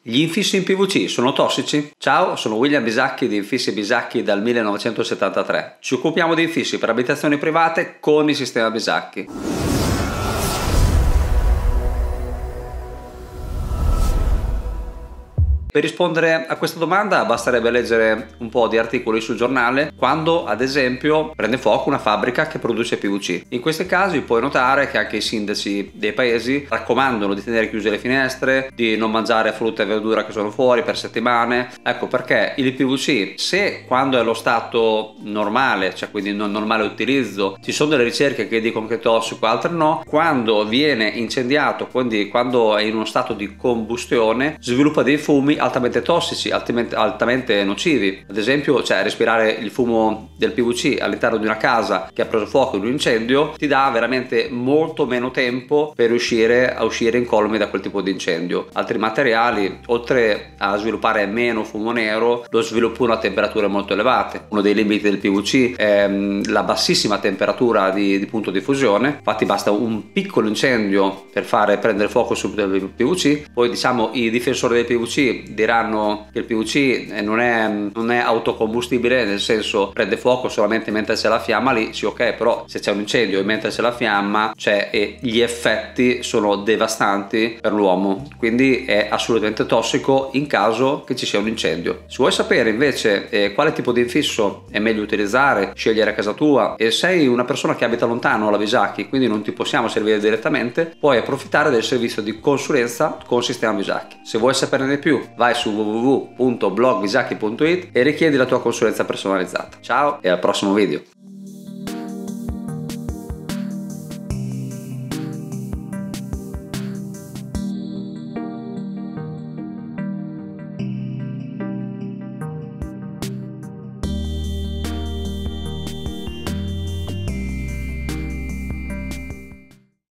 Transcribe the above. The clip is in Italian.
Gli infissi in PVC sono tossici? Ciao, sono William Bisacchi di Infissi Bisacchi dal 1973. Ci occupiamo di infissi per abitazioni private con il sistema Bisacchi. Per rispondere a questa domanda basterebbe leggere un po' di articoli sul giornale quando, ad esempio, prende fuoco una fabbrica che produce PVC. In questi casi puoi notare che anche i sindaci dei paesi raccomandano di tenere chiuse le finestre, di non mangiare frutta e verdura che sono fuori per settimane. Ecco perché il PVC, se quando è allo stato normale, cioè quindi non normale utilizzo, ci sono delle ricerche che dicono che è tossico, altre no, quando viene incendiato, quindi quando è in uno stato di combustione, sviluppa dei fumi altamente tossici, altamente nocivi. Ad esempio, respirare il fumo del PVC all'interno di una casa che ha preso fuoco in un incendio ti dà veramente molto meno tempo per riuscire a uscire incolume da quel tipo di incendio. Altri materiali, oltre a sviluppare meno fumo nero, lo sviluppano a temperature molto elevate. Uno dei limiti del PVC è la bassissima temperatura di punto di fusione. Infatti basta un piccolo incendio per fare prendere fuoco sul PVC. Poi diciamo i difensori del PVC diranno che il PVC non è autocombustibile, nel senso prende fuoco solamente mentre c'è la fiamma, lì sì, ok, però se c'è un incendio e mentre c'è la fiamma e gli effetti sono devastanti per l'uomo, quindi è assolutamente tossico in caso che ci sia un incendio. Se vuoi sapere invece quale tipo di infisso è meglio utilizzare, scegliere a casa tua, e sei una persona che abita lontano alla Bisacchi, quindi non ti possiamo servire direttamente, puoi approfittare del servizio di consulenza con sistema Bisacchi. Se vuoi saperne di più, vai su www.blogbisacchi.it e richiedi la tua consulenza personalizzata. Ciao e al prossimo video.